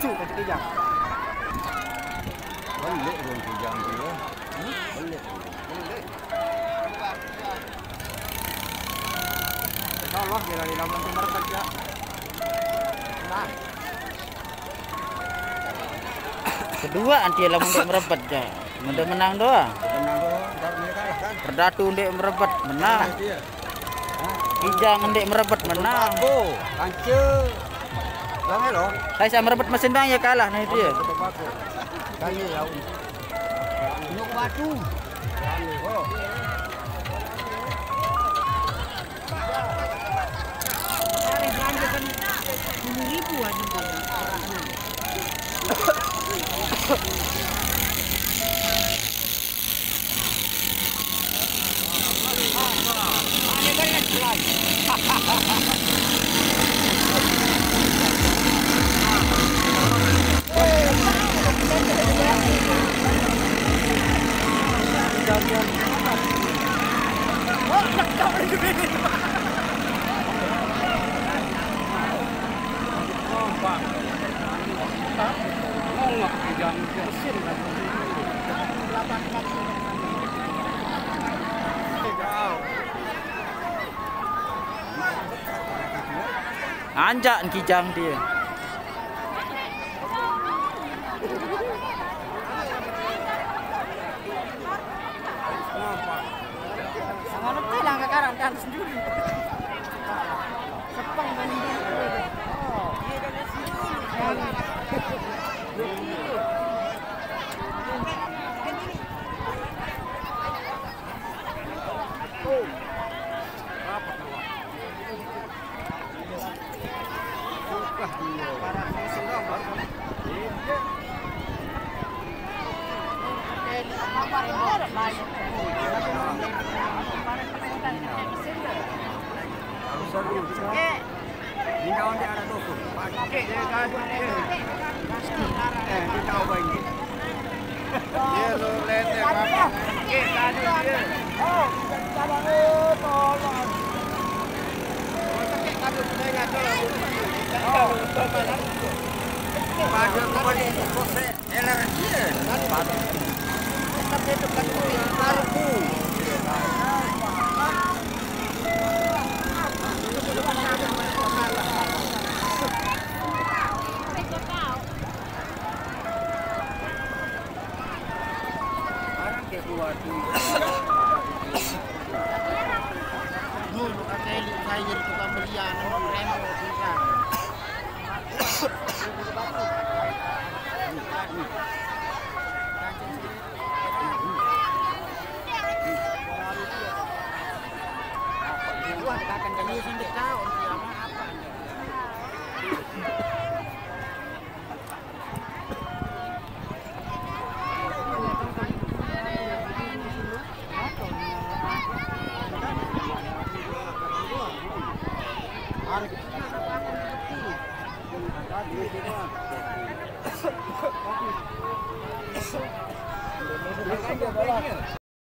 lucu kan Kijang. Balik dong Kijang dia. Balik. Allah dia dari lawan Timur kerja. Nah. Kedua anti lawan untuk merebut ya. Udah menang doang. Menang doang, baru dia kalah kan. Perdatu ndek merebut menang. Kijang ndek merebut menang. Aku, kanca. Jangan loh. Saya merebut mesin bang ya kalah nah itu ya. Betul aku. Kali ya. Nyok batu. Oh. Anjak Kijang dia. Sama lepas lah sekarang kan sendiri. Sepang main dia. Oh, dia kan